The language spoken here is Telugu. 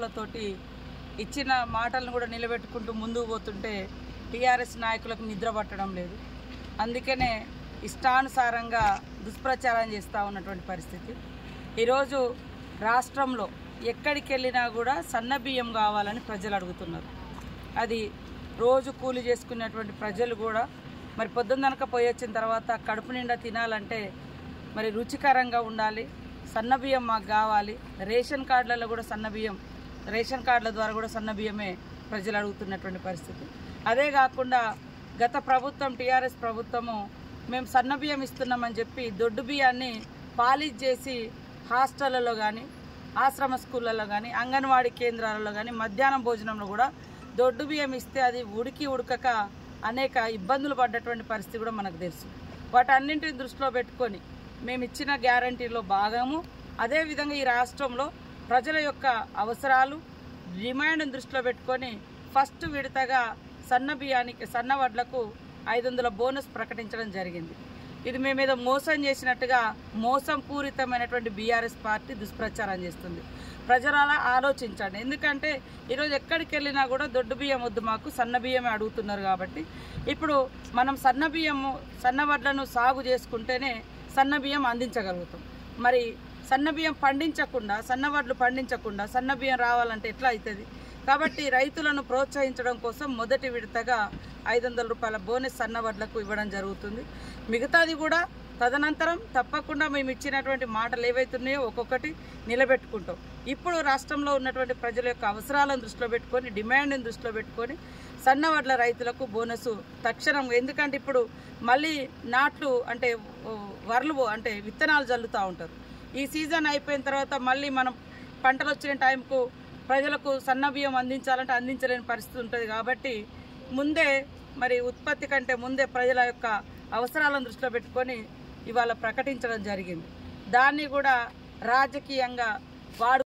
మాటలతోటి ఇచ్చిన మాటలను కూడా నిలబెట్టుకుంటూ ముందుకు పోతుంటే టీఆర్ఎస్ నాయకులకు నిద్ర పట్టడం లేదు. అందుకనే ఇష్టానుసారంగా దుష్ప్రచారం చేస్తూ ఉన్నటువంటి పరిస్థితి. ఈరోజు రాష్ట్రంలో ఎక్కడికి వెళ్ళినా కూడా సన్నబియ్యం కావాలని ప్రజలు అడుగుతున్నారు. అది రోజు కూలి చేసుకునేటువంటి ప్రజలు కూడా మరి పొద్దున్ననక పోయి వచ్చిన తర్వాత కడుపు నిండా తినాలంటే మరి రుచికరంగా ఉండాలి, సన్నబియ్యం మాకు కావాలి. రేషన్ కార్డులలో కూడా సన్నబియ్యం, రేషన్ కార్డుల ద్వారా కూడా సన్నబియ్యమే ప్రజలు అడుగుతున్నటువంటి పరిస్థితి. అదే కాకుండా గత ప్రభుత్వం టీఆర్ఎస్ ప్రభుత్వము మేము సన్నబియ్యం ఇస్తున్నామని చెప్పి దొడ్డు బియ్యాన్ని పాలిష్ చేసి హాస్టళ్లలో కానీ, ఆశ్రమ స్కూళ్ళలో కానీ, అంగన్వాడీ కేంద్రాలలో కానీ మధ్యాహ్నం భోజనంలో కూడా దొడ్డు బియ్యం ఇస్తే అది ఉడకక అనేక ఇబ్బందులు పడ్డటువంటి పరిస్థితి కూడా మనకు తెలుసు. వాటన్నింటిని దృష్టిలో పెట్టుకొని మేము ఇచ్చిన గ్యారంటీలో భాగము. అదేవిధంగా ఈ రాష్ట్రంలో ప్రజల యొక్క అవసరాలు, డిమాండ్ను దృష్టిలో పెట్టుకొని ఫస్ట్ విడతగా సన్న వడ్లకు 500 బోనస్ ప్రకటించడం జరిగింది. ఇది మేమేదో మోసం చేసినట్టుగా మోసం పూరితమైనటువంటి బీఆర్ఎస్ పార్టీ దుష్ప్రచారం చేస్తుంది. ప్రజలు అలా ఆలోచించండి. ఎందుకంటే ఈరోజు ఎక్కడికి వెళ్ళినా కూడా దొడ్డు బియ్యం వద్దు, మాకు సన్న బియ్యమే అడుగుతున్నారు. కాబట్టి ఇప్పుడు మనం సన్న వడ్లను సాగు చేసుకుంటేనే సన్న బియ్యం అందించగలుగుతాం. మరి సన్న బియ్యం పండించకుండా, సన్న వడ్లు పండించకుండా సన్న బియ్యం రావాలంటే ఎట్లా అవుతుంది? కాబట్టి రైతులను ప్రోత్సహించడం కోసం మొదటి విడతగా 500 రూపాయల బోనస్ సన్న వడ్లకు ఇవ్వడం జరుగుతుంది. మిగతాది కూడా తదనంతరం తప్పకుండా మేము ఇచ్చినటువంటి మాటలు ఏవైతున్నాయో ఒక్కొక్కటి నిలబెట్టుకుంటాం. ఇప్పుడు రాష్ట్రంలో ఉన్నటువంటి ప్రజల యొక్క అవసరాలను దృష్టిలో పెట్టుకొని, డిమాండ్ని దృష్టిలో పెట్టుకొని సన్నవడ్ల రైతులకు బోనసు తక్షణం. ఎందుకంటే ఇప్పుడు మళ్ళీ నాట్లు అంటే అంటే విత్తనాలు జల్లుతూ ఉంటారు. ఈ సీజన్ అయిపోయిన తర్వాత మళ్ళీ మనం పంటలు వచ్చిన టైంకు ప్రజలకు సన్న బియ్యం అందించాలంటే అందించలేని పరిస్థితి ఉంటుంది. కాబట్టి ముందే మరి ఉత్పత్తి కంటే ముందే ప్రజల యొక్క అవసరాలను దృష్టిలో పెట్టుకొని ఇవాళ ప్రకటించడం జరిగింది. దాన్ని కూడా రాజకీయంగా